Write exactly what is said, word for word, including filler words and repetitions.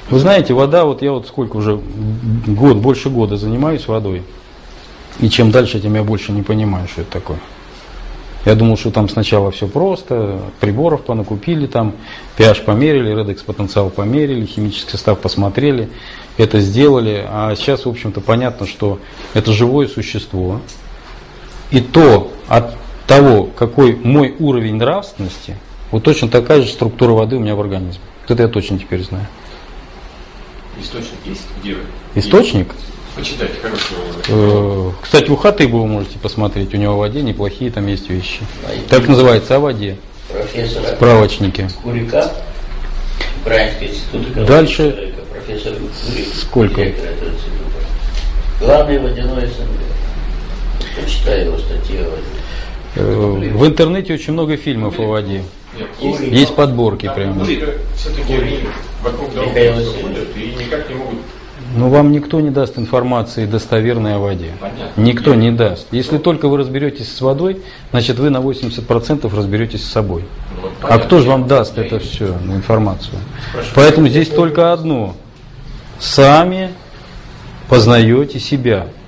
Вы знаете, вода, вот я вот сколько уже, год, больше года занимаюсь водой. И чем дальше, тем я больше не понимаю, что это такое. Я думал, что там сначала все просто, приборов понакупили, там pH померили, редекс потенциал померили, химический состав посмотрели, это сделали. А сейчас, в общем-то, понятно, что это живое существо. И то от того, какой мой уровень нравственности, вот точно такая же структура воды у меня в организме. Вот это я точно теперь знаю. Источник есть? Где? Источник? Почитайте хорошего. Кстати, у Хатыбова вы можете посмотреть, у него в воде неплохие там есть вещи. Так называется, о воде. Профессора Справочники. Курика, Украинский институт экологии. Дальше Профессор Курик, сколько? директор этого института. Главный водяной СНГ. Почитай его статьи о воде. В интернете очень много фильмов о воде. Нет, есть, есть подборки прямо. Все-таки они вокруг да около ходят и никак не могут. Но вам никто не даст информации достоверной о воде. Понятно. Никто не даст. Если только вы разберетесь с водой, значит вы на восемьдесят процентов разберетесь с собой. Вот, а кто же вам даст это все, информацию? Прошу. Поэтому здесь только одно. Сами познаете себя.